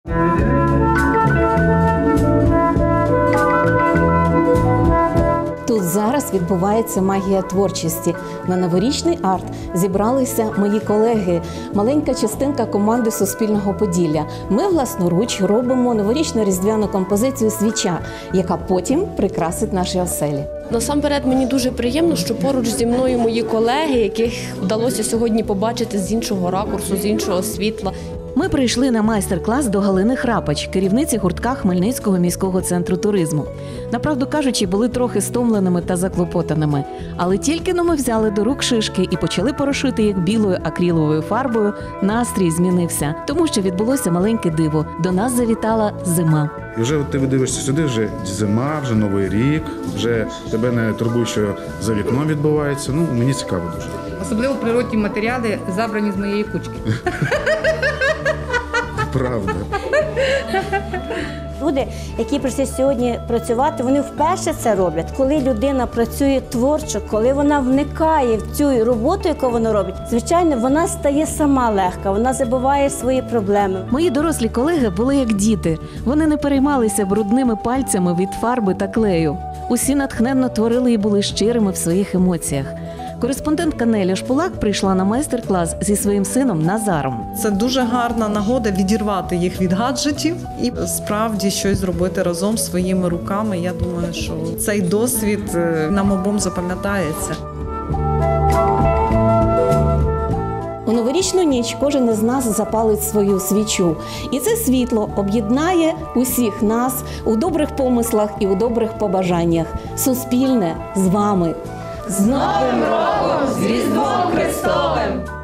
Тут зараз відбувається магія творчості. На новорічний арт зібралися мої колеги, маленька частинка команди Суспільного Поділля. Ми власноруч робимо новорічну різдвяну композицію «Свіча», яка потім прикрасить наші оселі. Насамперед, мені дуже приємно, що поруч зі мною мої колеги, яких вдалося сьогодні побачити з іншого ракурсу, з іншого світла. Ми прийшли на майстер-клас до Галини Храпач, керівниці гуртка Хмельницького міського центру туризму. Направду кажучи, були трохи стомленими та заклопотаними. Але тільки-но ми взяли до рук шишки і почали порошити їх білою акриловою фарбою, настрій змінився. Тому що відбулося маленьке диво. До нас завітала зима. І вже ти дивишся сюди, вже зима, вже Новий рік, вже тебе не турбує, що за вікном відбувається. Ну, мені цікаво дуже. Особливо природні матеріали забрані з моєї кучки. Правда. Люди, які прийшли сьогодні працювати, вони вперше це роблять. Коли людина працює творчо, коли вона вникає в цю роботу, яку вона робить, звичайно, вона стає сама легка, вона забуває свої проблеми. Мої дорослі колеги були як діти. Вони не переймалися брудними пальцями від фарби та клею. Усі натхненно творили і були щирими в своїх емоціях. Кореспондентка Неля Шпулак прийшла на майстер-клас зі своїм сином Назаром. Це дуже гарна нагода відірвати їх від гаджетів і справді щось зробити разом своїми руками. Я думаю, що цей досвід нам обом запам'ятається. У новорічну ніч кожен із нас запалить свою свічу. І це світло об'єднає усіх нас у добрих помислах і у добрих побажаннях. Суспільне з вами. З Новим роком! З Різдвом Христовим!